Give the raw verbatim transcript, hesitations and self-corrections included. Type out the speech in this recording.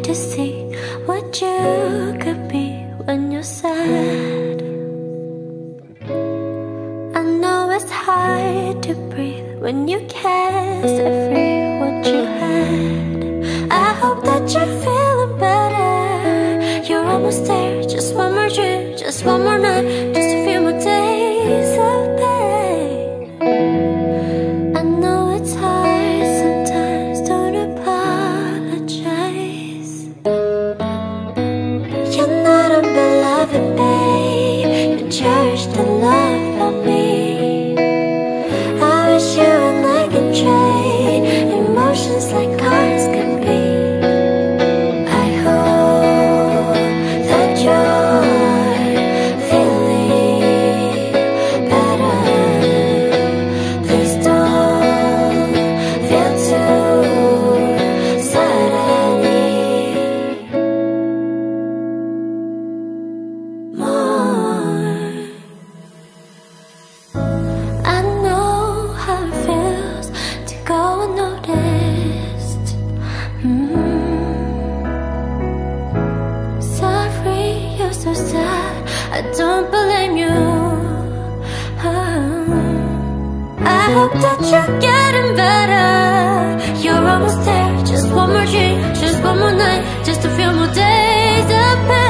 to see what you could be when you're sad. I know it's hard to breathe when you can't set free what you had. I hope that you're feeling better. You're almost there, just one more dream, just one more night, just a few more days of pain. I know it's hard sometimes, don't apologize. You're not unbeloved, babe. You cherish the love of me. I wish you were like a train, emotions like cars can be. I hope that you're feeling better. Please don't feel too sad anymore. I know how it feels to go unnoticed. mm. Sorry, you're so sad, I don't blame you. Oh. I hope that you're getting better. You're almost there, just one more dream, just one more night, just a few more days of pain.